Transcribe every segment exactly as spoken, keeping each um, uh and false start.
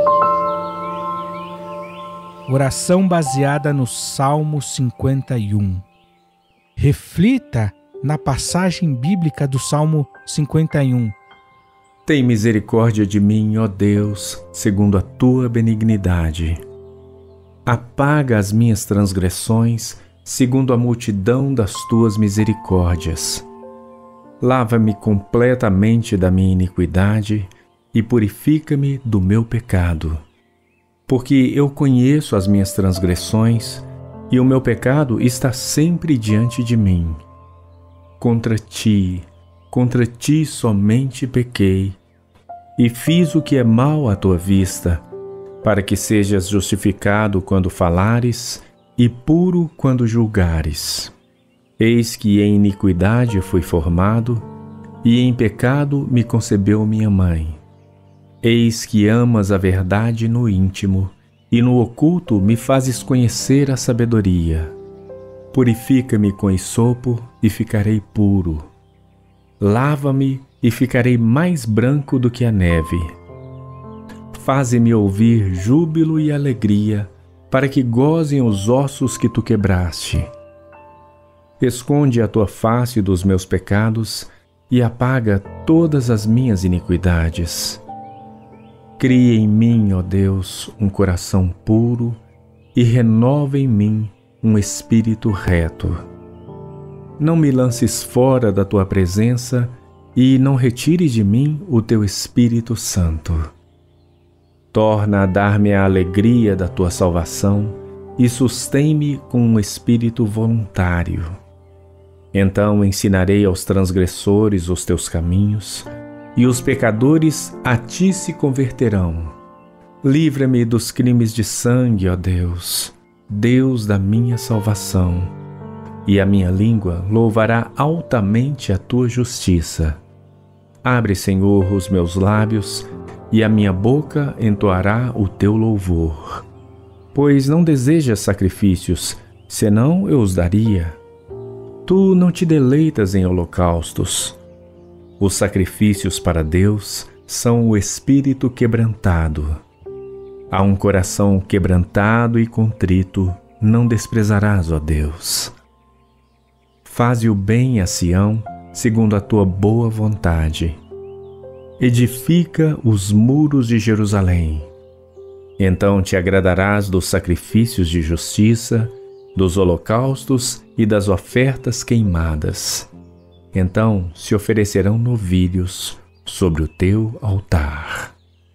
Oração baseada no Salmo cinquenta e um. Reflita na passagem bíblica do Salmo cinquenta e um. Tem misericórdia de mim, ó Deus, segundo a tua benignidade. Apaga as minhas transgressões, segundo a multidão das tuas misericórdias. Lava-me completamente da minha iniquidade e purifica-me do meu pecado. Porque eu conheço as minhas transgressões e o meu pecado está sempre diante de mim. Contra ti, contra ti somente pequei, e fiz o que é mal à tua vista, para que sejas justificado quando falares e puro quando julgares. Eis que em iniquidade fui formado, e em pecado me concebeu minha mãe. Eis que amas a verdade no íntimo, e no oculto me fazes conhecer a sabedoria. Purifica-me com esopo e ficarei puro. Lava-me e ficarei mais branco do que a neve. Faze-me ouvir júbilo e alegria, para que gozem os ossos que tu quebraste. Esconde a tua face dos meus pecados e apaga todas as minhas iniquidades. Cria em mim, ó Deus, um coração puro e renova em mim um espírito reto. Não me lances fora da tua presença e não retire de mim o teu Espírito Santo. Torna a dar-me a alegria da tua salvação e sustém-me com um espírito voluntário. Então ensinarei aos transgressores os teus caminhos, e os pecadores a ti se converterão. Livra-me dos crimes de sangue, ó Deus, Deus da minha salvação, e a minha língua louvará altamente a tua justiça. Abre, Senhor, os meus lábios, e a minha boca entoará o teu louvor. Pois não desejas sacrifícios, senão eu os daria. Tu não te deleitas em holocaustos. Os sacrifícios para Deus são o espírito quebrantado. A um coração quebrantado e contrito não desprezarás, ó Deus. Faze o bem a Sião, segundo a tua boa vontade. Edifica os muros de Jerusalém. Então te agradarás dos sacrifícios de justiça, dos holocaustos e das ofertas queimadas. Então se oferecerão novilhos sobre o teu altar.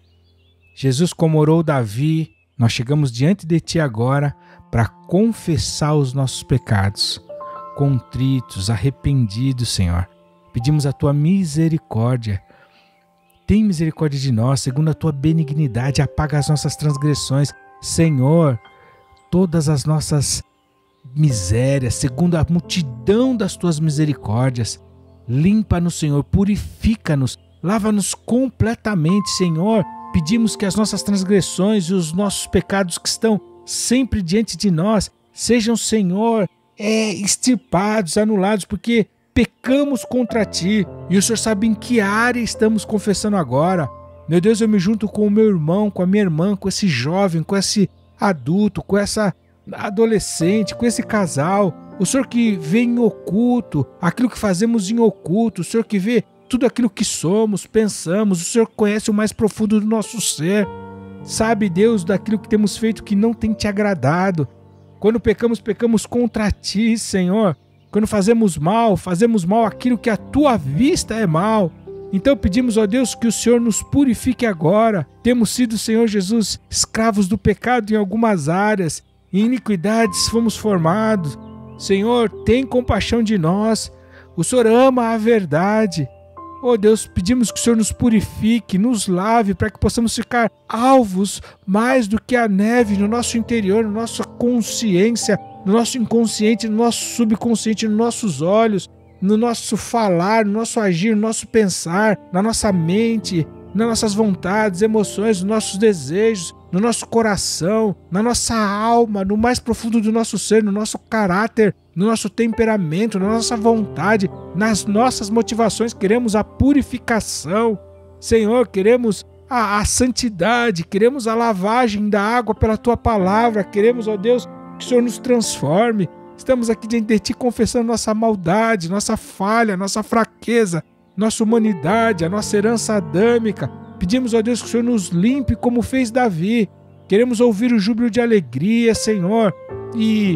Jesus, como orou Davi, nós chegamos diante de ti agora para confessar os nossos pecados, contritos, arrependidos, Senhor. Pedimos a tua misericórdia. Tem misericórdia de nós, segundo a tua benignidade, apaga as nossas transgressões. Senhor, todas as nossas misérias, segundo a multidão das tuas misericórdias, limpa-nos, Senhor, purifica-nos, lava-nos completamente, Senhor. Pedimos que as nossas transgressões e os nossos pecados que estão sempre diante de nós sejam, Senhor, é, extirpados, anulados, porque pecamos contra ti, e o Senhor sabe em que área estamos confessando agora. Meu Deus, eu me junto com o meu irmão, com a minha irmã, com esse jovem, com esse adulto, com essa adolescente, com esse casal. O Senhor que vê em oculto, aquilo que fazemos em oculto, o Senhor que vê tudo aquilo que somos, pensamos, o Senhor conhece o mais profundo do nosso ser. Sabe, Deus, daquilo que temos feito que não tem te agradado. Quando pecamos, pecamos contra ti, Senhor. Quando fazemos mal, fazemos mal aquilo que à tua vista é mal. Então pedimos, ó Deus, que o Senhor nos purifique agora. Temos sido, Senhor Jesus, escravos do pecado em algumas áreas. Em iniquidades fomos formados. Senhor, tem compaixão de nós. O Senhor ama a verdade. Ó Deus, pedimos que o Senhor nos purifique, nos lave, para que possamos ficar alvos mais do que a neve no nosso interior, na nossa consciência, no nosso inconsciente, no nosso subconsciente, nos nossos olhos, no nosso falar, no nosso agir, no nosso pensar, na nossa mente, nas nossas vontades, emoções, nos nossos desejos, no nosso coração, na nossa alma, no mais profundo do nosso ser, no nosso caráter, no nosso temperamento, na nossa vontade, nas nossas motivações. Queremos a purificação. Senhor, queremos a, a santidade, queremos a lavagem da água pela Tua palavra, queremos, ó Deus, que o Senhor nos transforme. Estamos aqui diante de Ti confessando nossa maldade, nossa falha, nossa fraqueza, nossa humanidade, a nossa herança adâmica. Pedimos, ó Deus, que o Senhor nos limpe como fez Davi. Queremos ouvir o júbilo de alegria, Senhor, e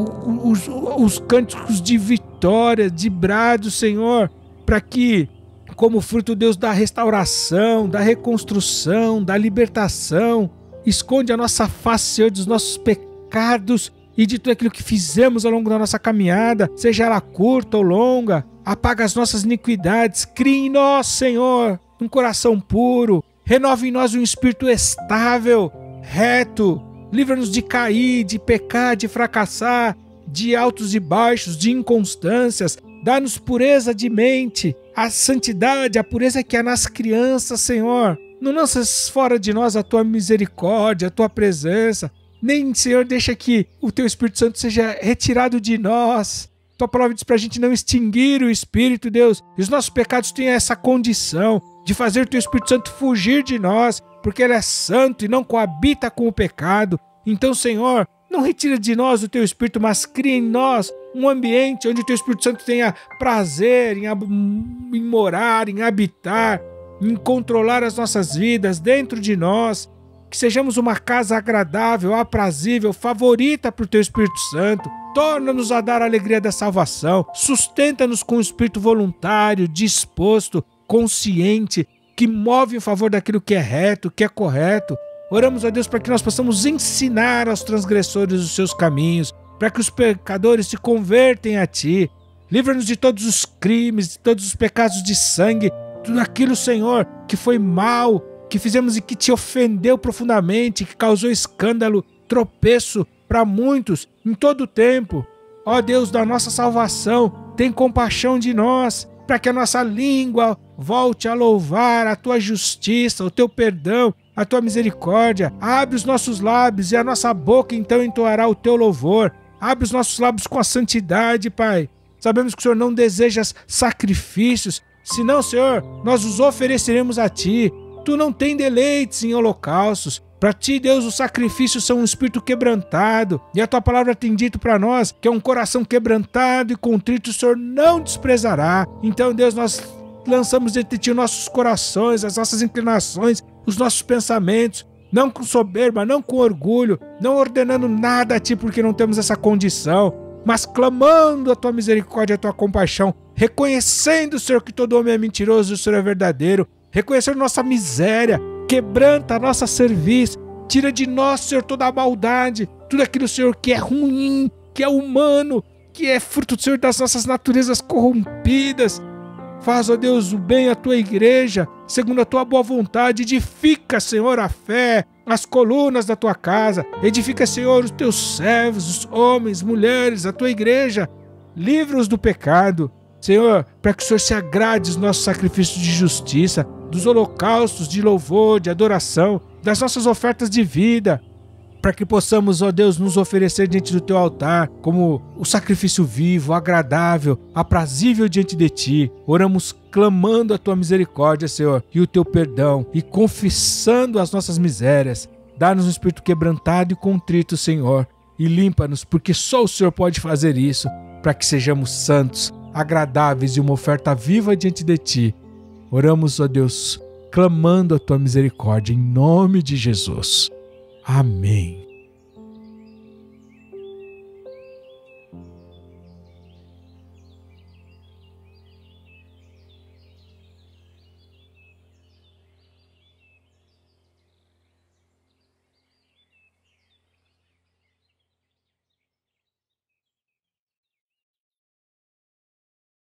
os, os cânticos de vitória, de brado, Senhor, para que, como fruto, Deus, da restauração, da reconstrução, da libertação, esconde a nossa face, Senhor, dos nossos pecados e de tudo aquilo que fizemos ao longo da nossa caminhada, seja ela curta ou longa. Apaga as nossas iniquidades, crie em nós, Senhor, um coração puro, renova em nós um espírito estável, reto, livra-nos de cair, de pecar, de fracassar, de altos e baixos, de inconstâncias, dá-nos pureza de mente, a santidade, a pureza que há nas crianças, Senhor. Não lanças fora de nós a Tua misericórdia, a Tua presença, nem, Senhor, deixa que o Teu Espírito Santo seja retirado de nós. Tua palavra diz para a gente não extinguir o Espírito, Deus, e os nossos pecados têm essa condição de fazer o Teu Espírito Santo fugir de nós, porque Ele é santo e não coabita com o pecado. Então, Senhor, não retira de nós o Teu Espírito, mas cria em nós um ambiente onde o Teu Espírito Santo tenha prazer em, em morar, em habitar, em controlar as nossas vidas dentro de nós. Que sejamos uma casa agradável, aprazível, favorita para o Teu Espírito Santo. Torna-nos a dar a alegria da salvação. Sustenta-nos com um espírito voluntário, disposto, consciente, que move em favor daquilo que é reto, que é correto. Oramos a Deus para que nós possamos ensinar aos transgressores os seus caminhos, para que os pecadores se convertem a Ti. Livra-nos de todos os crimes, de todos os pecados de sangue, tudo aquilo, Senhor, que foi mal, que fizemos e que Te ofendeu profundamente, que causou escândalo, tropeço para muitos em todo o tempo. Ó Deus da nossa salvação, tem compaixão de nós, para que a nossa língua volte a louvar a Tua justiça, o Teu perdão, a Tua misericórdia. Abre os nossos lábios e a nossa boca então entoará o Teu louvor. Abre os nossos lábios com a santidade, Pai. Sabemos que o Senhor não deseja sacrifícios, senão, Senhor, nós os ofereceremos a Ti. Tu não tem deleites em holocaustos. Para Ti, Deus, os sacrifícios são um espírito quebrantado. E a Tua palavra tem dito para nós que é um coração quebrantado e contrito o Senhor não desprezará. Então, Deus, nós lançamos diante de Ti os nossos corações, as nossas inclinações, os nossos pensamentos, não com soberba, não com orgulho, não ordenando nada a Ti porque não temos essa condição, mas clamando a Tua misericórdia, a Tua compaixão, reconhecendo, Senhor, que todo homem é mentiroso e o Senhor é verdadeiro, reconhecendo nossa miséria, quebranta a nossa cerviz, tira de nós, Senhor, toda a maldade, tudo aquilo, Senhor, que é ruim, que é humano, que é fruto, Senhor, das nossas naturezas corrompidas. Faz, ó Deus, o bem à Tua igreja, segundo a Tua boa vontade. Edifica, Senhor, a fé, as colunas da Tua casa. Edifica, Senhor, os Teus servos, os homens, mulheres, a Tua igreja. Livra-os do pecado, Senhor, para que o Senhor se agrade dos nossos sacrifícios de justiça, dos holocaustos de louvor, de adoração, das nossas ofertas de vida, para que possamos, ó Deus, nos oferecer diante do Teu altar como o sacrifício vivo, agradável, aprazível diante de Ti. Oramos clamando a Tua misericórdia, Senhor, e o Teu perdão, e confessando as nossas misérias. Dá-nos um espírito quebrantado e contrito, Senhor, e limpa-nos, porque só o Senhor pode fazer isso, para que sejamos santos, agradáveis e uma oferta viva diante de Ti. Oramos, ó Deus, clamando a Tua misericórdia, em nome de Jesus. Amém.